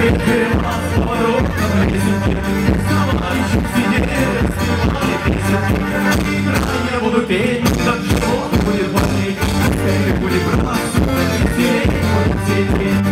Я буду петь, как живот будет болеть, как будет браться, веселей будет сидеть.